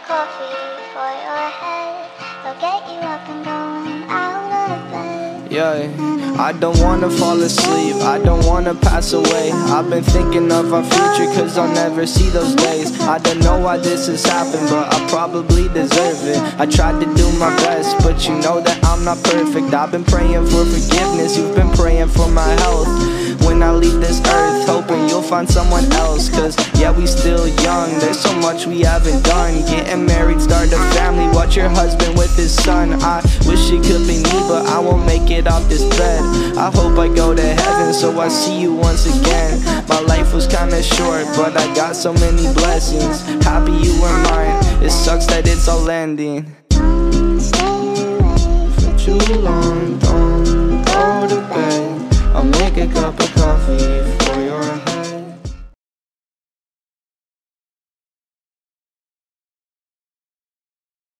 coffee for your head. They'll get you up and going out of bed. Yeah, I don't wanna fall asleep, I don't wanna pass away. I've been thinking of our future cause I'll never see those days. I don't know why this has happened, but I probably deserve it. I tried to do my best, but you know that I'm not perfect. I've been praying for forgiveness, you've been praying for my health. When I leave this earth, hoping you'll find someone else. Cause yeah, we still young, there's so much we haven't done. Getting married, start a family, watch your husband with his son. I wish it could be me, but I won't make it off this bed. I hope I go to heaven so I see you once again. My life was kinda short, but I got so many blessings. Happy you were mine, it sucks that it's all ending. Don't stay away For too long, don't go to bed. I'll make a cup of